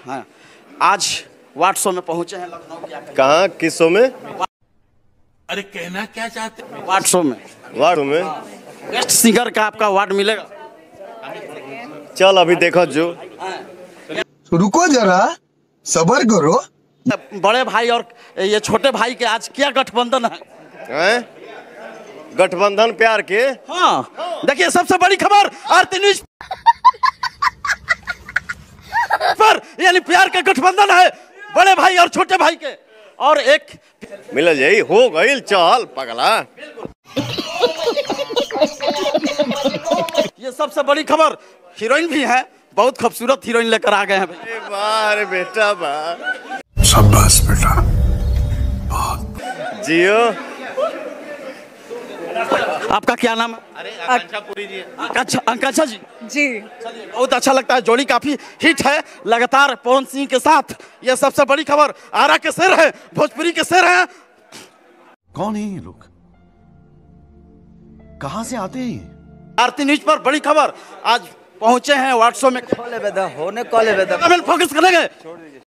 हाँ, आज ward show में पहुंचे हैं लखनऊ के। कहाँ, किस शो में? अरे कहना क्या चाहते हैं? वार्ड शो में। वार्ड में बेस्ट सिंगर का आपका अवार्ड मिलेगा। चल अभी देखो जो। रुको जरा, सबर करो। बड़े भाई और ये छोटे भाई के आज क्या गठबंधन है? हैं? गठबंधन प्यार के। हाँ, देखिए सबसे बड़ी खबर आरती न्यूज पर, यानी प्यार का गठबंधन है बड़े भाई और छोटे भाई के। और एक मिल जाई हो गई, चल पगला। ये सबसे बड़ी खबर, हीरोइन भी है, बहुत खूबसूरत हीरोइन लेकर आ गए हैं भाई। बार बेटा बा शाबाश बेटा। जियो। आपका क्या नाम है? अरे आकांक्षापुरी जी। आकांक्षा जी। जी, बहुत अच्छा लगता है, जोड़ी काफी हिट है लगातार पवन सिंह के साथ। ये सबसे बड़ी खबर, आरा के शेर है, भोजपुरी के शेर है। कौन है ये लोग? कहां से आते हैं? आरती न्यूज पर बड़ी खबर, आज पहुंचे हैं वार्ड शो में। होने कॉले बेदा फोकस करेंगे।